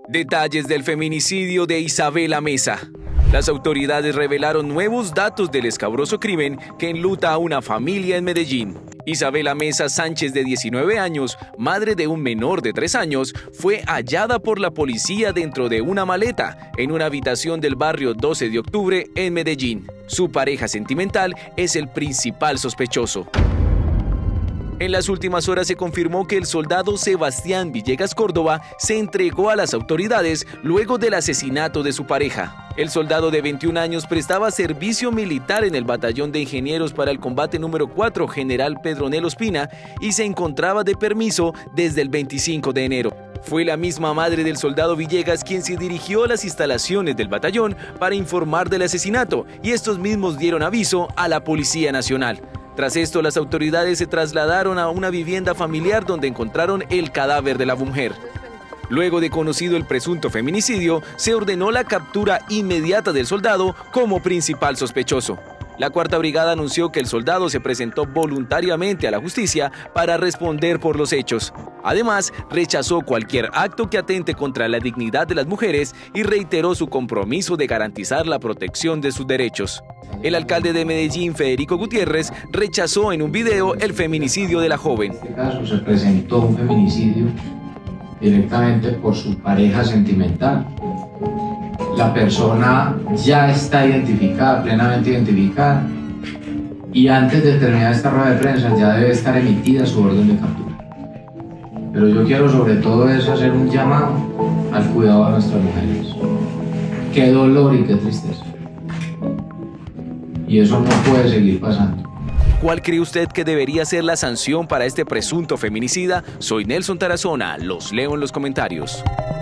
Detalles del feminicidio de Isabela Meza. Las autoridades revelaron nuevos datos del escabroso crimen que enluta a una familia en Medellín. Isabela Meza Sánchez, de 19 años, madre de un menor de 3 años, fue hallada por la policía dentro de una maleta en una habitación del barrio 12 de octubre en Medellín. Su pareja sentimental es el principal sospechoso. En las últimas horas se confirmó que el soldado Sebastián Villegas Córdoba se entregó a las autoridades luego del asesinato de su pareja. El soldado de 21 años prestaba servicio militar en el Batallón de Ingenieros para el Combate número 4 General Pedronel Ospina y se encontraba de permiso desde el 25 de enero. Fue la misma madre del soldado Villegas quien se dirigió a las instalaciones del batallón para informar del asesinato y estos mismos dieron aviso a la Policía Nacional. Tras esto, las autoridades se trasladaron a una vivienda familiar donde encontraron el cadáver de la mujer. Luego de conocido el presunto feminicidio, se ordenó la captura inmediata del soldado como principal sospechoso. La Cuarta Brigada anunció que el soldado se presentó voluntariamente a la justicia para responder por los hechos. Además, rechazó cualquier acto que atente contra la dignidad de las mujeres y reiteró su compromiso de garantizar la protección de sus derechos. El alcalde de Medellín, Federico Gutiérrez, rechazó en un video el feminicidio de la joven. En este caso se presentó un feminicidio directamente por su pareja sentimental. La persona ya está identificada, plenamente identificada, y antes de terminar esta rueda de prensa ya debe estar emitida su orden de captura. Pero yo quiero sobre todo eso hacer un llamado al cuidado de nuestras mujeres. Qué dolor y qué tristeza. Y eso no puede seguir pasando. ¿Cuál cree usted que debería ser la sanción para este presunto feminicida? Soy Nelson Tarazona, los leo en los comentarios.